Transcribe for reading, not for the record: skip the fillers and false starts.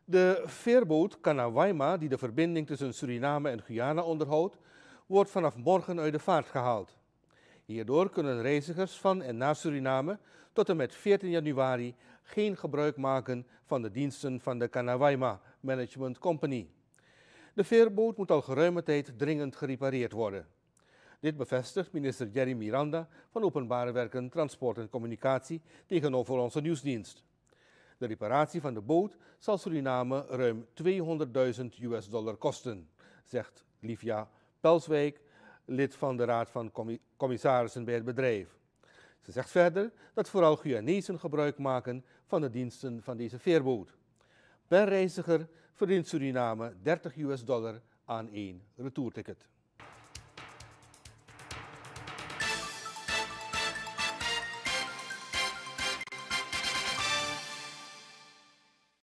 De veerboot Kanawaima, die de verbinding tussen Suriname en Guyana onderhoudt, wordt vanaf morgen uit de vaart gehaald. Hierdoor kunnen reizigers van en naar Suriname tot en met 14 januari geen gebruik maken van de diensten van de Kanawaima Management Company. De veerboot moet al geruime tijd dringend gerepareerd worden. Dit bevestigt minister Jerry Miranda van Openbare Werken, Transport en Communicatie tegenover onze nieuwsdienst. De reparatie van de boot zal Suriname ruim $200.000 kosten, zegt Livia Pelswijk, lid van de Raad van Commissarissen bij het bedrijf. Ze zegt verder dat vooral Guyanezen gebruik maken van de diensten van deze veerboot. Per reiziger verdient Suriname $30 aan één retourticket.